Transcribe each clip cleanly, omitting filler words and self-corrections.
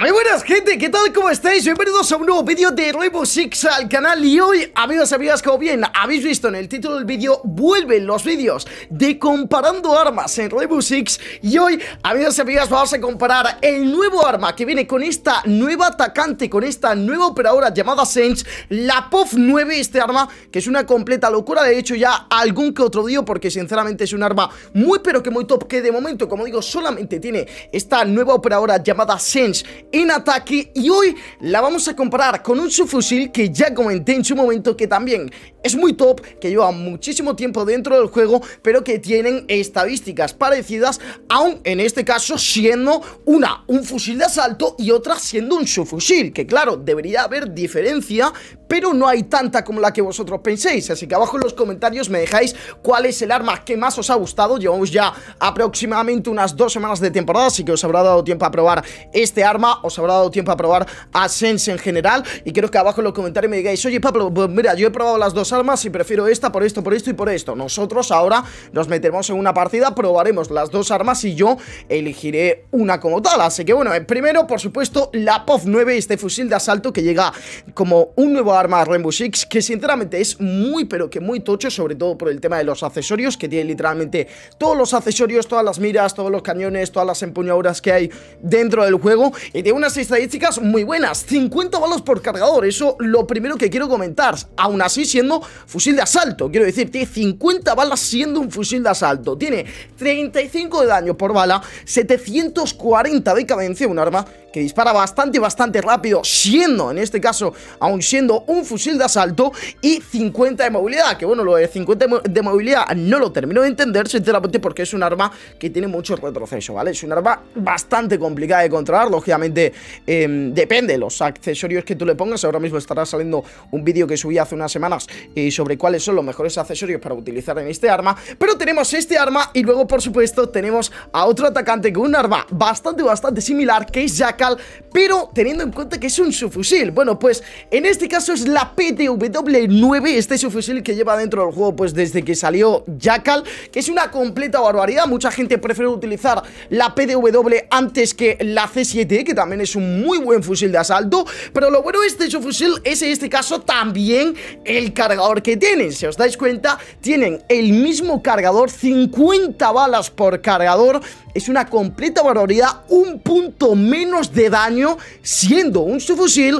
Muy buenas gente, ¿qué tal? ¿Cómo estáis? Bienvenidos a un nuevo vídeo de Rainbow Six al canal. Y hoy, amigos y amigas, como bien habéis visto en el título del vídeo, vuelven los vídeos de comparando armas en Rainbow Six. Y hoy, amigos y amigas, vamos a comparar el nuevo arma que viene con esta nueva atacante, con esta nueva operadora llamada Sense, la POV 9, este arma que es una completa locura. De hecho, ya algún que otro vídeo, porque sinceramente es un arma muy pero que muy top, que de momento, como digo, solamente tiene esta nueva operadora llamada Sense en ataque. Y hoy la vamos a comparar con un subfusil que ya comenté en su momento, que también es muy top, que lleva muchísimo tiempo dentro del juego, pero que tienen estadísticas parecidas, aun en este caso siendo una un fusil de asalto y otra siendo un subfusil, que claro, debería haber diferencia, pero no hay tanta como la que vosotros penséis. Así que abajo en los comentarios me dejáis cuál es el arma que más os ha gustado. Llevamos ya aproximadamente unas 2 semanas de temporada, así que os habrá dado tiempo a probar este arma, os habrá dado tiempo a probar a Sense en general. Y quiero que abajo en los comentarios me digáis: oye Pablo, pues mira, yo he probado las dos armas y prefiero esta por esto, por esto y por esto. Nosotros ahora nos metemos en una partida, probaremos las dos armas y yo elegiré una como tal. Así que bueno, primero por supuesto la POV 9, este fusil de asalto que llega como un nuevo arma a Rainbow Six, que sinceramente es muy pero que muy tocho, sobre todo por el tema de los accesorios, que tiene literalmente todos los accesorios, todas las miras, todos los cañones, todas las empuñaduras que hay dentro del juego, y tiene unas estadísticas muy buenas. 50 balas por cargador, eso lo primero que quiero comentar. Aún así siendo fusil de asalto, quiero decir, tiene 50 balas siendo un fusil de asalto, tiene 35 de daño por bala, 740 de cadencia, un arma que dispara bastante rápido, siendo, en este caso, aún siendo un fusil de asalto, y 50 de movilidad, que bueno, lo de 50 de movilidad no lo termino de entender, sinceramente, porque es un arma que tiene mucho retroceso, ¿vale? Es un arma bastante complicada de controlar, lógicamente, depende de los accesorios que tú le pongas. Ahora mismo estará saliendo un vídeo que subí hace unas semanas sobre cuáles son los mejores accesorios para utilizar en este arma, pero tenemos este arma y luego, por supuesto, tenemos a otro atacante con un arma bastante similar, que es Jackal, pero teniendo en cuenta que es un subfusil. Bueno, pues en este caso es la PDW 9, este subfusil que lleva dentro del juego pues desde que salió Jackal, que es una completa barbaridad. Mucha gente prefiere utilizar la PDW antes que la C7, que también es un muy buen fusil de asalto, pero lo bueno de este subfusil es en este caso también el cargador que tienen. Si os dais cuenta, tienen el mismo cargador, 50 balas por cargador. Es una completa barbaridad, un punto menos de daño siendo un subfusil,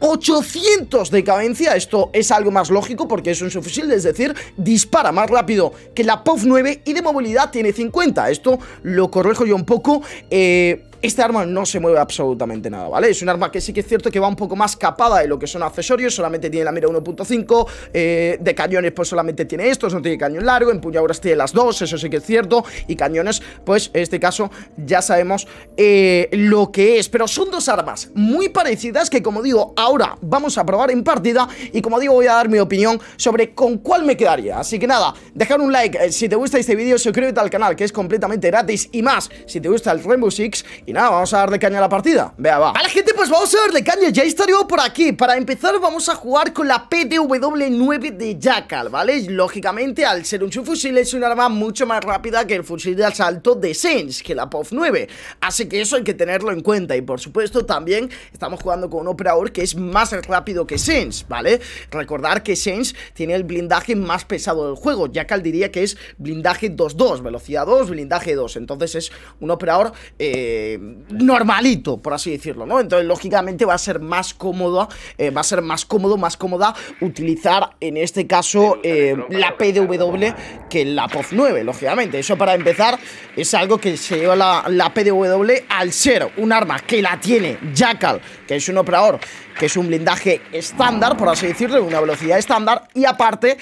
800 de cadencia. Esto es algo más lógico porque es un subfusil, es decir, dispara más rápido que la POV 9, y de movilidad tiene 50. Esto lo corrijo yo un poco. Este arma no se mueve absolutamente nada, ¿vale? Es un arma que sí que es cierto que va un poco más capada de lo que son accesorios. Solamente tiene la mira 1.5, de cañones pues solamente tiene estos, no tiene cañón largo. Empuñaduras tiene las dos, eso sí que es cierto. Y cañones, pues en este caso ya sabemos lo que es. Pero son dos armas muy parecidas que, como digo, ahora vamos a probar en partida. Y como digo, voy a dar mi opinión sobre con cuál me quedaría. Así que nada, dejar un like si te gusta este vídeo, suscríbete al canal, que es completamente gratis, y más si te gusta el Rainbow Six. Y nada, vamos a darle caña a la partida. Vea, va. Vale, gente, pues vamos a darle caña. Ya estaré por aquí. Para empezar vamos a jugar con la PDW 9 de Jackal, ¿vale? Lógicamente, al ser un subfusil, es un arma mucho más rápida que el fusil de asalto de Sense, que la POV 9. Así que eso hay que tenerlo en cuenta. Y por supuesto también estamos jugando con un operador que es más rápido que Sense, ¿vale? Recordar que Sense tiene el blindaje más pesado del juego. Jackal diría que es blindaje 2-2, velocidad 2, blindaje 2. Entonces es un operador normalito, por así decirlo, ¿no? Entonces lógicamente va a ser más cómoda, más cómoda utilizar en este caso la PDW que la POV 9, lógicamente. Eso, para empezar, es algo que se lleva la PDW al ser un arma que la tiene Jackal, que es un operador que es un blindaje estándar, por así decirlo, una velocidad estándar, y aparte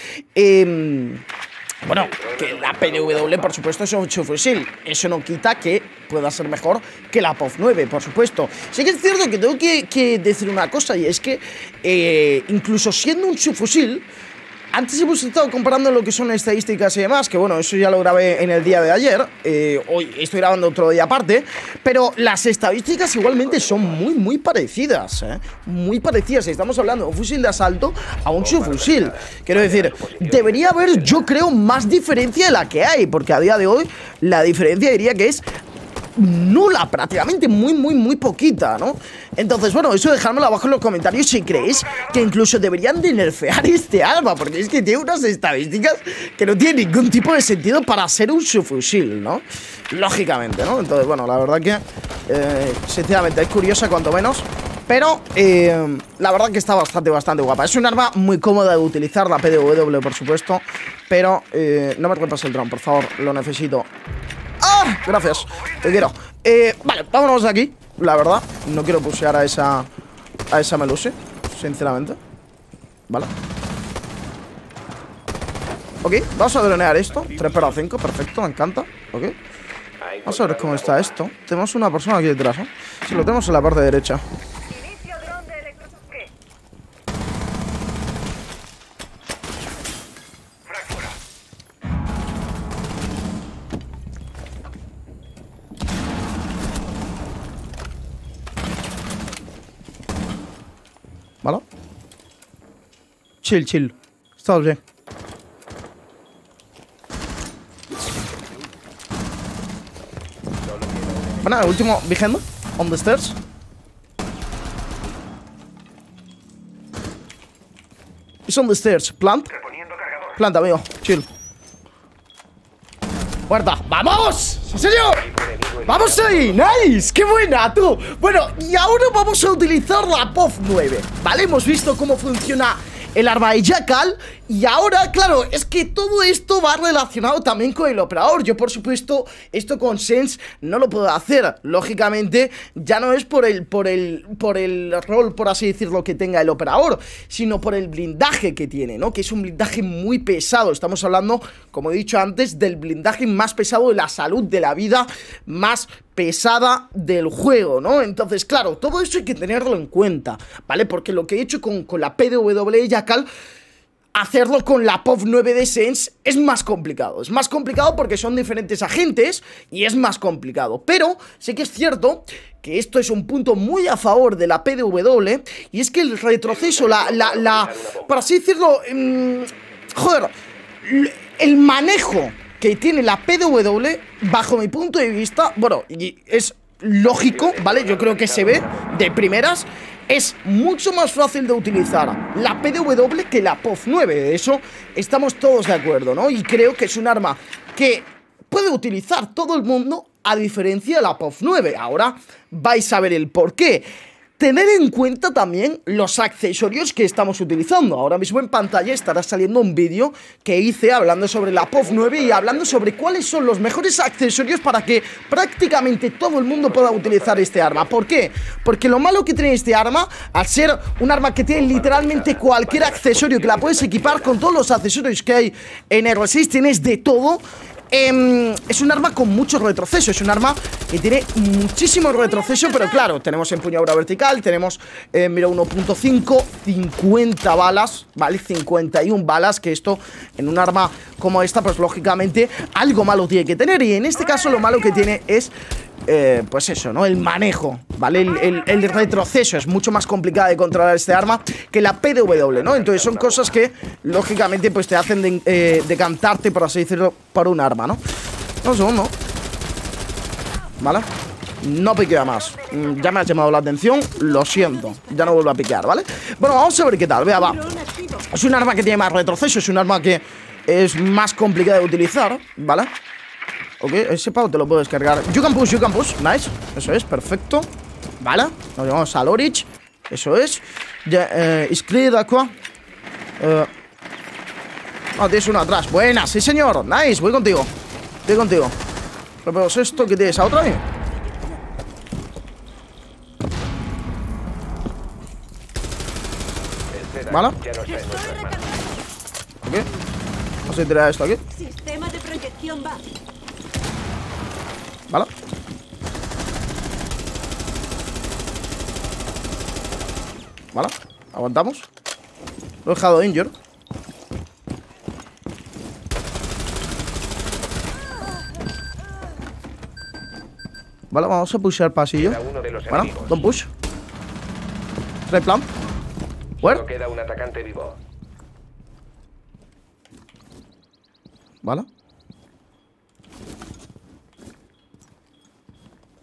bueno, que la PDW, por supuesto, es un subfusil. Eso no quita que pueda ser mejor que la POV 9, por supuesto. Sí que es cierto que tengo que decir una cosa, y es que incluso siendo un subfusil, antes hemos estado comparando lo que son estadísticas y demás, que bueno, eso ya lo grabé en el día de ayer. Hoy estoy grabando otro día aparte, pero las estadísticas igualmente son muy parecidas, ¿eh? Muy parecidas. Estamos hablando de un fusil de asalto a un subfusil. Quiero decir, debería haber, yo creo, más diferencia de la que hay, porque a día de hoy la diferencia diría que es nula, prácticamente muy poquita, ¿no? Entonces, bueno, eso dejármelo abajo en los comentarios si creéis que incluso deberían de nerfear este arma, porque es que tiene unas estadísticas que no tienen ningún tipo de sentido para ser un subfusil, ¿no? Lógicamente, ¿no? Entonces, bueno, la verdad que, sinceramente, es curiosa cuanto menos. Pero, la verdad que está bastante guapa. Es un arma muy cómoda de utilizar, la PDW, por supuesto. Pero, no me rompas el dron, por favor, lo necesito. ¡Ah! Gracias, te quiero. Vale, vámonos de aquí, la verdad. No quiero pushear a esa Melusi, sinceramente. Vale. Ok, vamos a dronear esto. 3/5, perfecto, me encanta. Ok. Vamos a ver cómo está esto. Tenemos una persona aquí detrás, ¿no? Sí, lo tenemos en la parte derecha. ¿Vale? Chill. Estamos bien. Bueno, el último, behind, on the stairs. It's on the stairs. Plant. Planta, amigo. Chill. Puerta. ¡Vamos! ¡Sí, señor! ¡Vamos ahí! ¡Nice! ¡Qué buena, tú! Bueno, y ahora vamos a utilizar la POV 9, ¿vale? Hemos visto cómo funciona el arma de Jackal. Y ahora, claro, es que todo esto va relacionado también con el operador. Yo, por supuesto, esto con Sense no lo puedo hacer. Lógicamente, ya no es por el rol, por así decirlo, que tenga el operador, sino por el blindaje que tiene, ¿no? Que es un blindaje muy pesado. Estamos hablando, como he dicho antes, del blindaje más pesado de la salud, de la vida más pesada del juego, ¿no? Entonces, claro, todo eso hay que tenerlo en cuenta, ¿vale? Porque lo que he hecho con la PDW Jackal, hacerlo con la POV 9 de Sense es más complicado. Es más complicado porque son diferentes agentes y es más complicado. Pero sí que es cierto que esto es un punto muy a favor de la PDW, y es que el retroceso, por así decirlo, joder, el manejo que tiene la PDW, bajo mi punto de vista, bueno, y es lógico, ¿vale? Yo creo que se ve de primeras. Es mucho más fácil de utilizar la PDW que la POV 9. De eso estamos todos de acuerdo, ¿no? Y creo que es un arma que puede utilizar todo el mundo, a diferencia de la POV 9. Ahora vais a ver el porqué. Tener en cuenta también los accesorios que estamos utilizando. Ahora mismo en pantalla estará saliendo un vídeo que hice hablando sobre la POV 9 y hablando sobre cuáles son los mejores accesorios para que prácticamente todo el mundo pueda utilizar este arma. ¿Por qué? Porque lo malo que tiene este arma, al ser un arma que tiene literalmente cualquier accesorio, que la puedes equipar con todos los accesorios que hay en R6, tienes de todo. Es un arma con mucho retroceso. Es un arma que tiene muchísimo retroceso. Pero claro, tenemos empuñadura vertical. Tenemos, mira, 1.5, 50 balas, ¿vale? 51 balas. Que esto, en un arma como esta, pues lógicamente algo malo tiene que tener. Y en este caso lo malo que tiene es, pues eso, ¿no? El manejo, ¿vale? El retroceso es mucho más complicado de controlar este arma que la PDW, ¿no? Entonces son cosas que, lógicamente, pues te hacen decantarte, por así decirlo, por un arma, ¿no? Un segundo. ¿Vale? No piquea más. Ya me has llamado la atención, lo siento. Ya no vuelvo a piquear, ¿vale? Bueno, vamos a ver qué tal, vea, va. Es un arma que tiene más retroceso, es un arma que es más complicada de utilizar, ¿vale? Ok, ese pavo te lo puedo descargar. You can push, nice. Eso es, perfecto. Vale, nos llevamos a Lorich. Eso es. Iscrid, Aqua. Tienes uno atrás. Buena, sí señor, nice, voy contigo. Voy contigo. Pero esto que tienes a otra vez. Vale. Ok. Vamos a tirar esto aquí. Sistema de proyección va. Vale. Vale, aguantamos. Lo he dejado injured. Vale, vamos a pushear pasillo. Bueno, don't push. Try plan. Where? Solo queda un atacante vivo. Vale.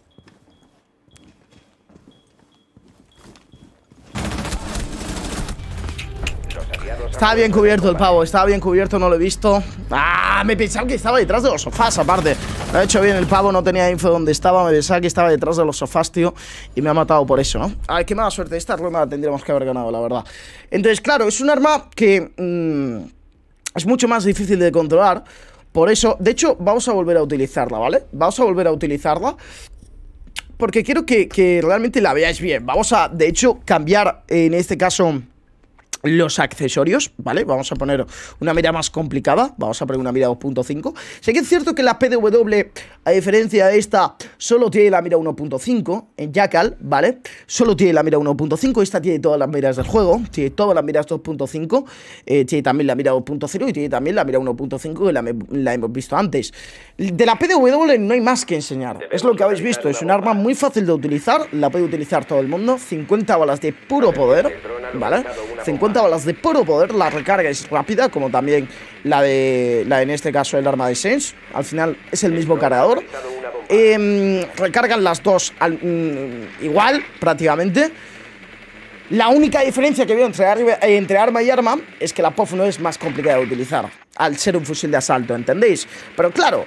Estaba bien cubierto el pavo, estaba bien cubierto, no lo he visto. Ah, me pensaba que estaba detrás de los sofás, aparte. Lo ha hecho bien el pavo, no tenía info donde estaba. Me pensaba que estaba detrás de los sofás, tío. Y me ha matado por eso, ¿no? Ay, qué mala suerte. Esta ronda la tendríamos que haber ganado, la verdad. Entonces, claro, es un arma que es mucho más difícil de controlar. Por eso, de hecho, vamos a volver a utilizarla, ¿vale? Vamos a volver a utilizarla porque quiero que realmente la veáis bien. Vamos a, de hecho, cambiar en este caso los accesorios, ¿vale? Vamos a poner una mira más complicada. Vamos a poner una mira 2.5. Sé que es cierto que la PDW, a diferencia de esta, solo tiene la mira 1.5 en Jackal, ¿vale? Solo tiene la mira 1.5. Esta tiene todas las miras del juego. Tiene todas las miras 2.5. Tiene también la mira 2.0 y tiene también la mira 1.5 que la hemos visto antes. De la PDW no hay más que enseñar. Es lo que habéis visto. Es un arma muy fácil de utilizar. La puede utilizar todo el mundo. 50 balas de puro poder, ¿vale? 50 balas de puro poder, la recarga es rápida, como también la de en este caso el arma de Sense. Al final es el mismo cargador. Recargan las dos igual, prácticamente. La única diferencia que veo entre arma y arma es que la POF no es más complicada de utilizar, al ser un fusil de asalto, ¿entendéis? Pero claro,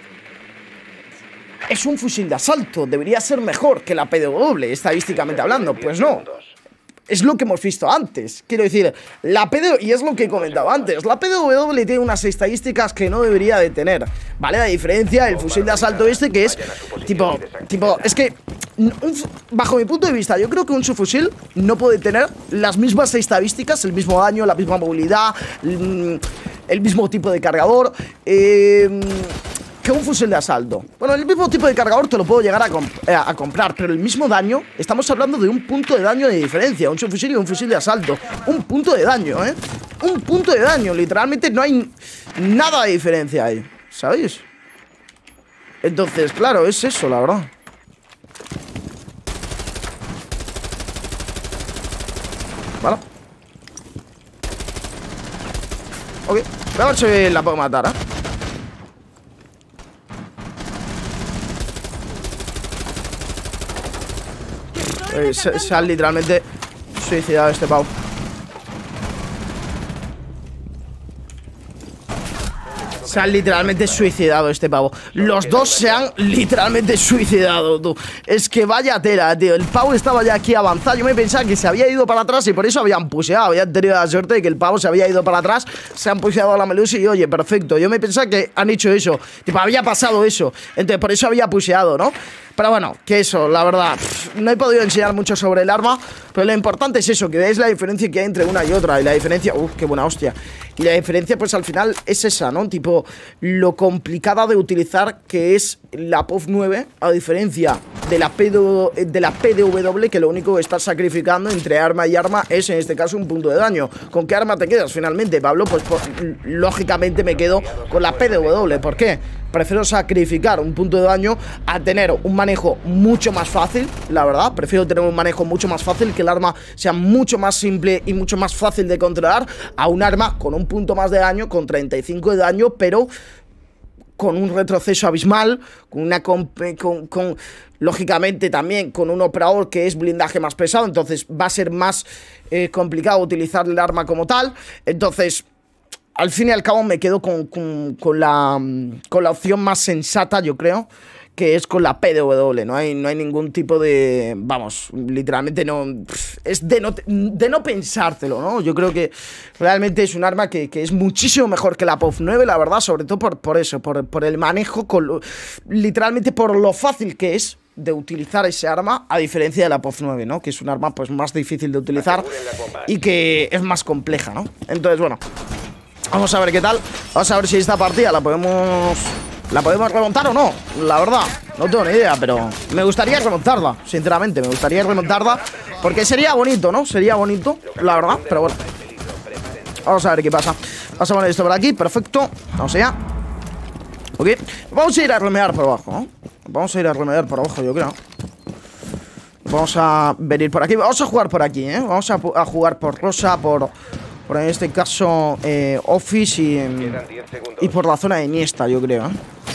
es un fusil de asalto, debería ser mejor que la PDW, estadísticamente hablando. Pues no. Es lo que hemos visto antes. Quiero decir, la PDW, y es lo que he comentado antes, la PDW tiene unas estadísticas que no debería de tener, ¿vale? A diferencia del fusil de asalto este, que es tipo, es que bajo mi punto de vista, yo creo que un subfusil no puede tener las mismas estadísticas, el mismo daño, la misma movilidad, el mismo tipo de cargador, que un fusil de asalto. Bueno, el mismo tipo de cargador te lo puedo llegar a comprar, pero el mismo daño, estamos hablando de un punto de daño de diferencia. Un subfusil y un fusil de asalto. Un punto de daño, ¿eh? Un punto de daño, literalmente no hay nada de diferencia ahí, ¿sabéis? Entonces, claro, es eso, la verdad. Vale. Ok, voy a ver si la puedo matar, ¿eh? Se ha literalmente suicidado este pavo. Se han literalmente suicidado este pavo. Los dos se han literalmente suicidado, tú. Es que vaya tela, tío. El pavo estaba ya aquí avanzado. Yo me pensaba que se había ido para atrás y por eso habían pusheado. Habían tenido la suerte de que el pavo se había ido para atrás. Se han pusheado a la melusa y oye, perfecto. Yo me pensaba que han hecho eso. Tipo, había pasado eso. Entonces, por eso había pusheado, ¿no? Pero bueno, que eso, la verdad, no he podido enseñar mucho sobre el arma. Pero lo importante es eso, que veáis la diferencia que hay entre una y otra. Y la diferencia, qué buena hostia. Y la diferencia, pues al final es esa, ¿no? Tipo, lo complicada de utilizar que es la POF 9, a diferencia de la PDW, que lo único que estás sacrificando entre arma y arma es, en este caso, un punto de daño. ¿Con qué arma te quedas finalmente, Pablo? Pues lógicamente me quedo con la PDW. ¿Por qué? Prefiero sacrificar un punto de daño a tener un manejo mucho más fácil, la verdad. Prefiero tener un manejo mucho más fácil, que el arma sea mucho más simple y mucho más fácil de controlar, a un arma con un punto más de daño, con 35 de daño, pero con un retroceso abismal, con una lógicamente también con un operador que es blindaje más pesado. Entonces va a ser más complicado utilizar el arma como tal. Entonces, al fin y al cabo me quedo con la opción más sensata, yo creo, que es con la PDW. No hay ningún tipo de... Vamos, literalmente no... Es de no pensártelo, ¿no? Yo creo que realmente es un arma que es muchísimo mejor que la POF 9, la verdad. Sobre todo por eso, por el manejo, literalmente por lo fácil que es de utilizar ese arma, a diferencia de la POF 9, ¿no? Que es un arma pues más difícil de utilizar y que es más compleja, ¿no? Entonces, bueno, vamos a ver qué tal. Vamos a ver si esta partida la podemos remontar o no. La verdad, no tengo ni idea, pero me gustaría remontarla, sinceramente. Me gustaría remontarla porque sería bonito, ¿no? Sería bonito, la verdad, pero bueno. Vamos a ver qué pasa. Vamos a poner esto por aquí, perfecto. Vamos allá. Ok, vamos a ir a remediar por abajo, ¿no? Vamos a ir a remediar por abajo, yo creo. Vamos a venir por aquí. Vamos a jugar por aquí, ¿eh? Vamos a jugar por Rosa, por en este caso Office y por la zona de Iniesta, yo creo, ¿eh?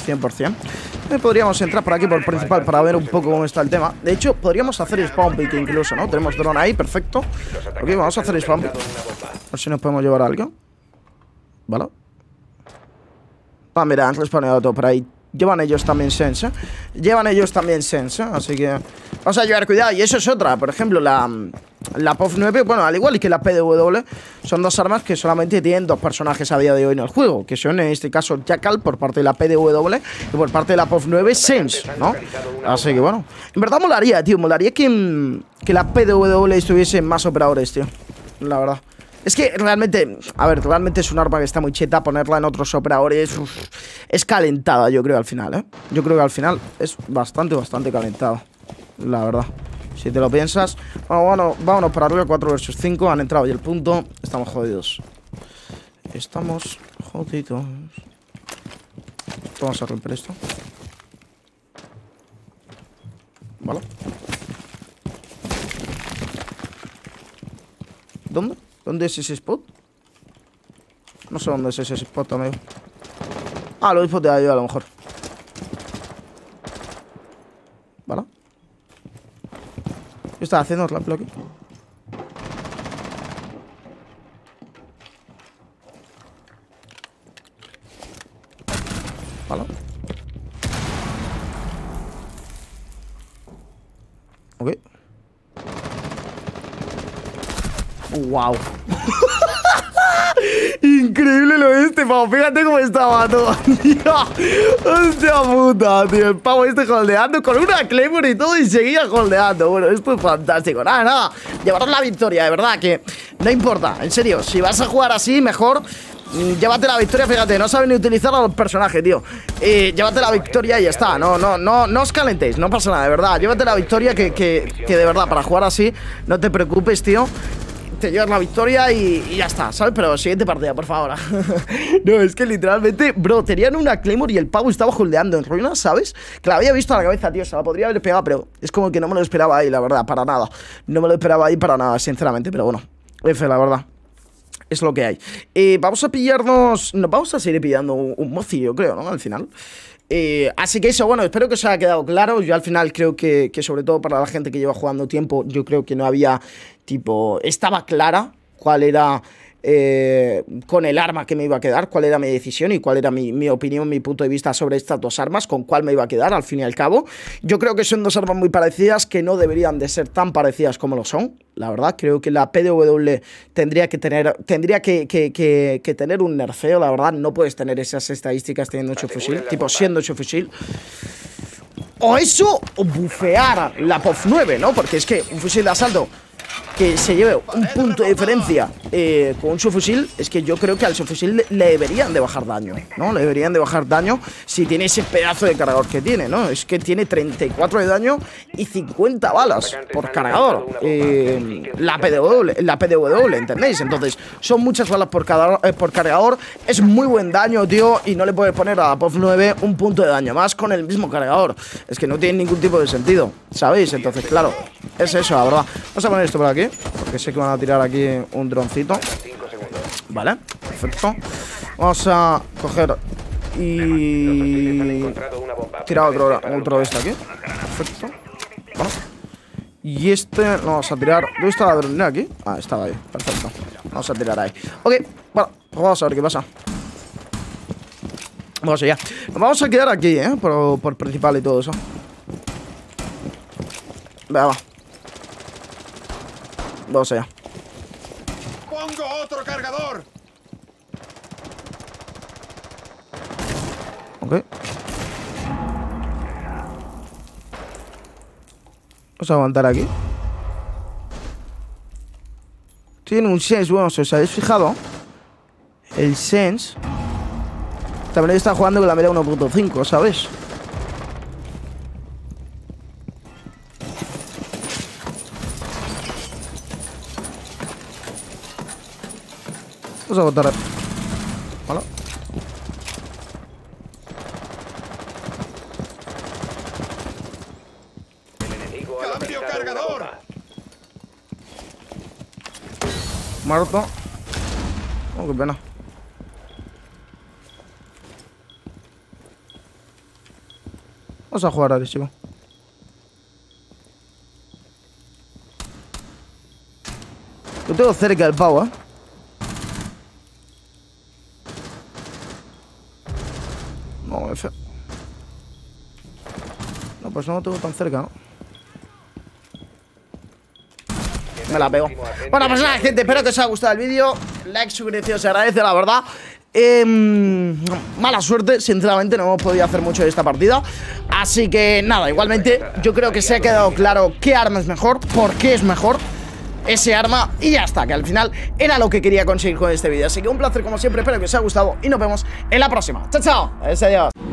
100%. Podríamos entrar por aquí por el principal para ver un poco cómo está el tema. De hecho, podríamos hacer spawn pick incluso, ¿no? Tenemos drone ahí, perfecto. Ok, vamos a hacer spawn pick. A ver si nos podemos llevar algo. ¿Vale? Ah, mira, han respawneado todo por ahí. Llevan ellos también sense, Llevan ellos también sense, así que vamos a llevar cuidado. Y eso es otra, por ejemplo, la POF 9, bueno, al igual que la PDW, son dos armas que solamente tienen dos personajes a día de hoy en el juego, que son en este caso Jackal por parte de la PDW y por parte de la POF 9 Sense, ¿no? Así que bueno, en verdad molaría, tío, molaría que la PDW estuviese en más operadores, tío, la verdad. Es que realmente, a ver, realmente es un arma que está muy cheta. Ponerla en otros operadores es calentada, yo creo, al final, ¿eh? Yo creo que al final es bastante calentada, la verdad. Si te lo piensas. Bueno, vámonos para arriba, 4 versus 5. Han entrado y el punto. Estamos jodidos. Estamos jodidos. Vamos a romper esto. Vale. ¿Dónde? ¿Dónde es ese spot? No sé dónde es ese spot, amigo. Ah, lo he spoteado yo a lo mejor. ¿Vale? ¿Qué está haciendo la bloque? ¿Vale? Ok. ¡Wow! Increíble lo pavo. Fíjate cómo estaba todo. Hostia puta, tío. El pavo holdeando con una Claymore y todo y seguía holdeando. Bueno, esto es fantástico. Nada. Llevaros la victoria, de verdad que no importa. En serio, si vas a jugar así, mejor llévate la victoria. Fíjate, no sabes ni utilizar a los personajes, tío. Llévate la victoria y ya está. No os calentéis, no pasa nada, de verdad. Llévate la victoria que de verdad, para jugar así, no te preocupes, tío. Te llevas la victoria y ya está, ¿sabes? Pero siguiente partida, por favor. No, es que literalmente, bro, tenían una Claymore y el pavo estaba holdeando en ruinas, ¿sabes? Que la había visto a la cabeza, tío, se la podría haber pegado, pero es como que no me lo esperaba ahí, la verdad, para nada. No me lo esperaba ahí para nada, sinceramente, pero bueno, F, la verdad. Es lo que hay. Vamos a pillarnos... Nos vamos a seguir pillando un mocillo, creo, ¿no? Al final. Así que eso, bueno, espero que os haya quedado claro. Yo al final creo que sobre todo para la gente que lleva jugando tiempo, yo creo que no había, tipo, estaba clara cuál era, con el arma que me iba a quedar, cuál era mi decisión y cuál era mi opinión, mi punto de vista sobre estas dos armas, con cuál me iba a quedar al fin y al cabo. Yo creo que son dos armas muy parecidas, que no deberían de ser tan parecidas como lo son, la verdad. Creo que la PDW tendría que tener un nerfeo, la verdad. No puedes tener esas estadísticas teniendo 8 fusil, tipo siendo 8 fusil. O eso, o bufear la POF 9, ¿no? Porque es que un fusil de asalto que se lleve un punto de diferencia con un subfusil, es que yo creo que al subfusil le deberían de bajar daño, ¿no? Le deberían de bajar daño si tiene ese pedazo de cargador que tiene, ¿no? Es que tiene 34 de daño y 50 balas por cargador. La PDW, ¿entendéis? Entonces, son muchas balas por cargador. Es muy buen daño, tío, y no le puedes poner a la POF 9 un punto de daño más con el mismo cargador. Es que no tiene ningún tipo de sentido, ¿sabéis? Entonces, claro, es eso, la verdad. Vamos a poner esto por aquí, porque sé que van a tirar aquí un droncito. Vale, perfecto. Vamos a coger y tirar otro de este aquí. Perfecto. Vale. Y este lo vamos a tirar. ¿Dónde está la dronera aquí? Ah, estaba ahí, perfecto. Vamos a tirar ahí. Ok, bueno, pues vamos a ver qué pasa. Vamos allá. Nos vamos a quedar aquí, por principal y todo eso. Venga, va. Vamos allá. ¡Pongo otro cargador! Ok. Vamos a aguantar aquí. Tiene un sense, bueno, si os habéis fijado, el sense también está jugando con la mira 1.5, ¿sabes? Vamos a botar. Vale. ¡Cambio cargador! Muerto. Oh, qué pena. Vamos a jugar agresivo. Lo tengo cerca el pavo, ¿eh? No, F. No, pues no lo tengo tan cerca, ¿no? Me la pego. Bueno, pues nada, gente, espero que os haya gustado el vídeo. Like, suscripción, se agradece, la verdad. Mala suerte, sinceramente, no hemos podido hacer mucho de esta partida. Así que nada, igualmente yo creo que se ha quedado claro qué arma es mejor, por qué es mejor ese arma, y ya está, que al final era lo que quería conseguir con este vídeo. Así que un placer como siempre, espero que os haya gustado y nos vemos en la próxima. Chao, chao. Adiós.